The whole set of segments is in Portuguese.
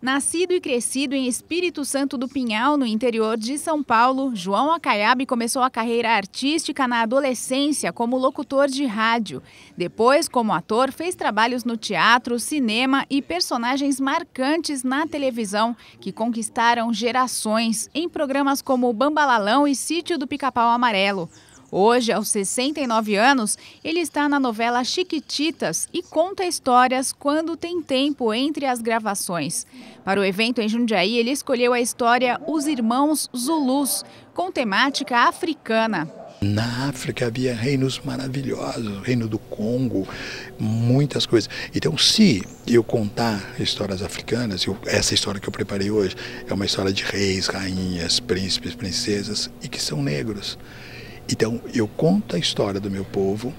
Nascido e crescido em Espírito Santo do Pinhal, no interior de São Paulo, João Acaiabe começou a carreira artística na adolescência como locutor de rádio. Depois, como ator, fez trabalhos no teatro, cinema e personagens marcantes na televisão que conquistaram gerações em programas como Bambalalão e Sítio do Pica-Pau Amarelo. Hoje, aos 69 anos, ele está na novela Chiquititas e conta histórias quando tem tempo entre as gravações. Para o evento em Jundiaí, ele escolheu a história Os Irmãos Zulus, com temática africana. Na África havia reinos maravilhosos, o reino do Congo, muitas coisas. Então, se eu contar histórias africanas, essa história que eu preparei hoje é uma história de reis, rainhas, príncipes, princesas e que são negros. Então, eu conto a história do meu povo,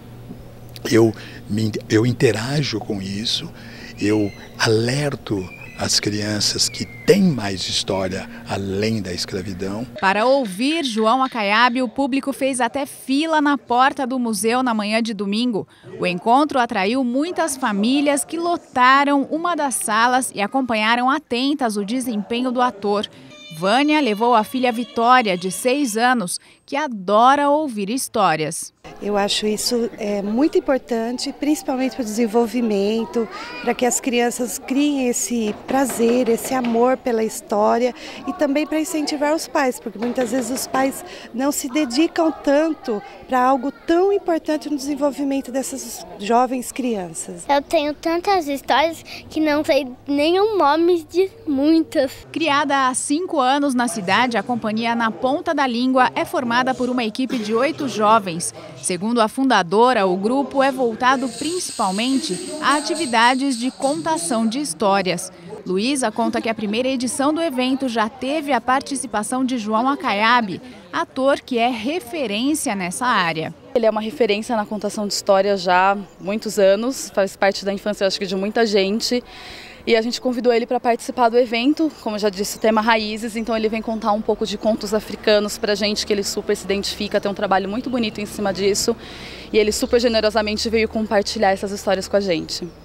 eu interajo com isso, eu alerto as crianças que têm mais história além da escravidão. Para ouvir João Acaiabe, o público fez até fila na porta do museu na manhã de domingo. O encontro atraiu muitas famílias que lotaram uma das salas e acompanharam atentas o desempenho do ator. Vânia levou a filha Vitória, de 6 anos, que adora ouvir histórias. Eu acho isso muito importante, principalmente para o desenvolvimento, para que as crianças criem esse prazer, esse amor pela história e também para incentivar os pais, porque muitas vezes os pais não se dedicam tanto para algo tão importante no desenvolvimento dessas jovens crianças. Eu tenho tantas histórias que não sei nem o nome de muitas. Criada há 5 anos na cidade, a companhia Na Ponta da Língua é formada por uma equipe de 8 jovens. Segundo a fundadora, o grupo é voltado principalmente a atividades de contação de histórias. Luísa conta que a primeira edição do evento já teve a participação de João Acaiabe, ator que é referência nessa área. Ele é uma referência na contação de histórias já há muitos anos, faz parte da infância, acho que de muita gente. E a gente convidou ele para participar do evento, como eu já disse, o tema Raízes, então ele vem contar um pouco de contos africanos para a gente, que ele super se identifica, tem um trabalho muito bonito em cima disso, e ele super generosamente veio compartilhar essas histórias com a gente.